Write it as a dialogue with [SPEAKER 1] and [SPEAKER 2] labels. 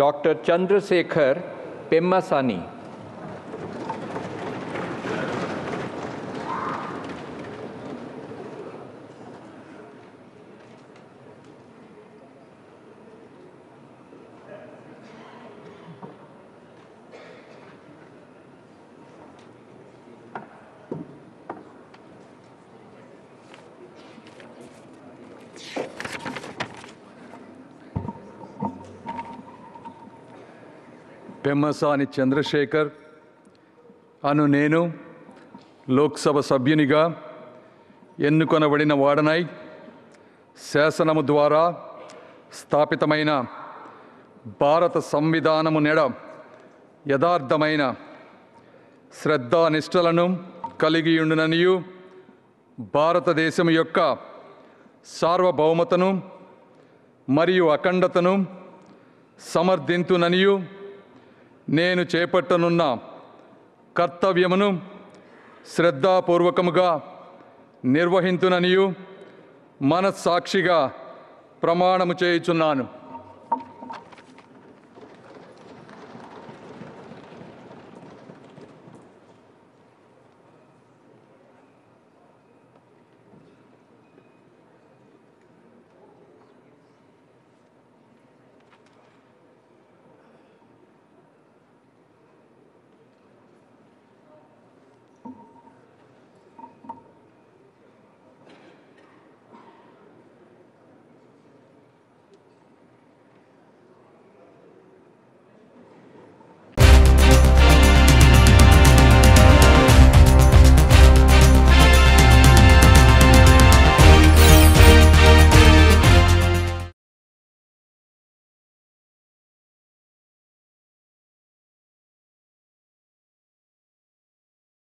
[SPEAKER 1] Dr. Chandrasekhar Pemmasani.
[SPEAKER 2] Pemmasani Chandrasekhar అను నేను లోక్సభ సభ్యునిగా ఎన్నుకొనబడిన వాడనై శాసనము ద్వారా స్థాపితమైన భారత సంవిధానము నెడ యథార్థమైన శ్రద్ధానిష్టలను కలిగియుండుననియు భారతదేశం యొక్క సార్వభౌమతను మరియు అఖండతను సమర్థింతుననియు నేను చేపట్టనున్న కర్తవ్యమును శ్రద్ధాపూర్వకముగా నిర్వహింతుననియు మనస్సాక్షిగా ప్రమాణము చేయుచున్నాను.